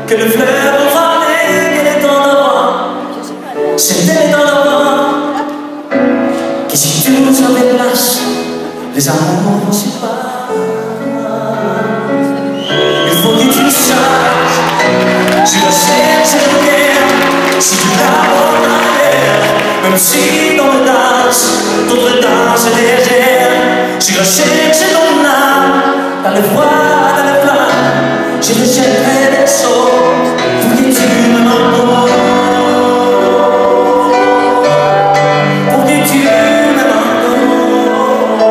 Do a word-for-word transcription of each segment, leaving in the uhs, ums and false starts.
que le fleuve parlait, qu'elle est en avant, c'était en avant, que si tu nous avais place, les amours ne sont pas. Il faut que tu saches, je le sais, c'est le guerre, si tu l'abonnes ailleurs, même si dans le danse, d'autres danses légères, je recherche ton âme, dans le froid, dans le flamme, je rechercherai des choses, pour que tu me m'envoies, pour que tu me m'envoies.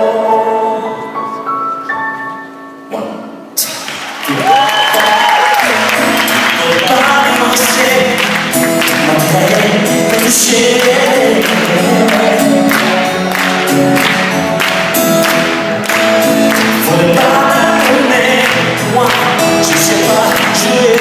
One, two, three. Nobody wants to say, my head is shaking. Faut le pardonner, moi, je sais pas, je